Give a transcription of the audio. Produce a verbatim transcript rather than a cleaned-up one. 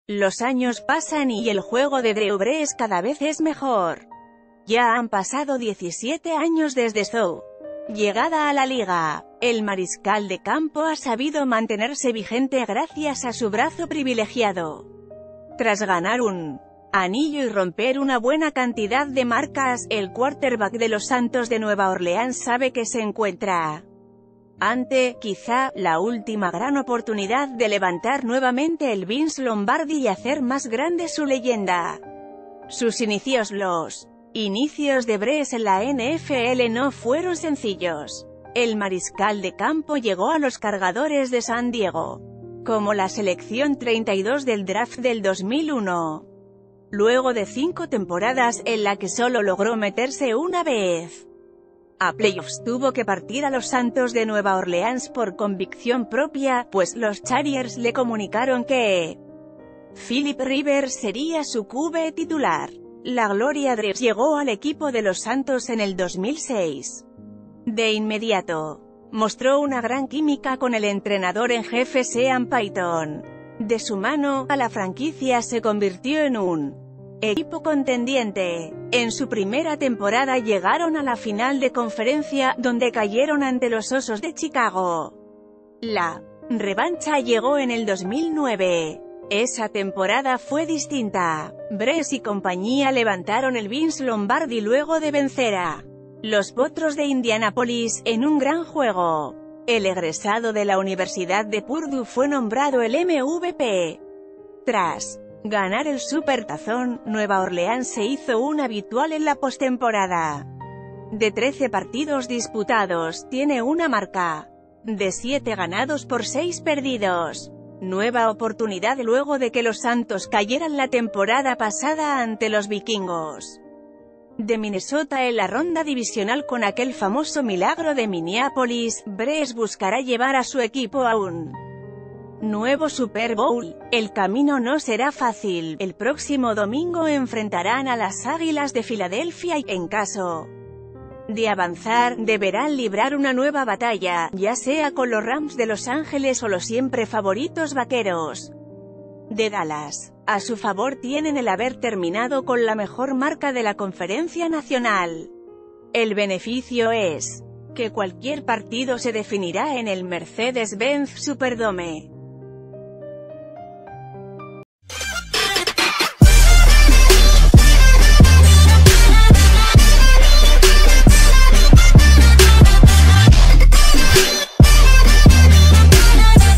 Los años pasan y el juego de Drew Brees cada vez es mejor. Ya han pasado diecisiete años desde su llegada a la liga. El mariscal de campo ha sabido mantenerse vigente gracias a su brazo privilegiado. Tras ganar un anillo y romper una buena cantidad de marcas, el quarterback de los Santos de Nueva Orleans sabe que se encuentra ante, quizá, la última gran oportunidad de levantar nuevamente el Vince Lombardi y hacer más grande su leyenda. Sus inicios Los inicios de Brees en la N F L no fueron sencillos. El mariscal de campo llegó a los Cargadores de San Diego como la selección treinta y dos del draft del dos mil uno. Luego de cinco temporadas, en la que solo logró meterse una vez a playoffs, tuvo que partir a los Santos de Nueva Orleans por convicción propia, pues los Chargers le comunicaron que Philip Rivers sería su Q B titular. La gloria Drees llegó al equipo de los Santos en el dos mil seis. De inmediato, mostró una gran química con el entrenador en jefe Sean Payton. De su mano, a la franquicia se convirtió en un equipo contendiente. En su primera temporada llegaron a la final de conferencia, donde cayeron ante los Osos de Chicago. La revancha llegó en el dos mil nueve. Esa temporada fue distinta. Brees y compañía levantaron el Vince Lombardi luego de vencer a los Potros de Indianápolis en un gran juego. El egresado de la Universidad de Purdue fue nombrado el M V P. Tras ganar el Supertazón, Nueva Orleans se hizo un habitual en la postemporada. De trece partidos disputados, tiene una marca de siete ganados por seis perdidos. Nueva oportunidad luego de que los Santos cayeran la temporada pasada ante los Vikingos de Minnesota en la ronda divisional con aquel famoso milagro de Minneapolis. Brees buscará llevar a su equipo a un nuevo Super Bowl. El camino no será fácil. El próximo domingo enfrentarán a las Águilas de Filadelfia y, en caso de avanzar, deberán librar una nueva batalla, ya sea con los Rams de Los Ángeles o los siempre favoritos Vaqueros de Dallas. A su favor tienen el haber terminado con la mejor marca de la Conferencia Nacional. El beneficio es que cualquier partido se definirá en el Mercedes-Benz Superdome.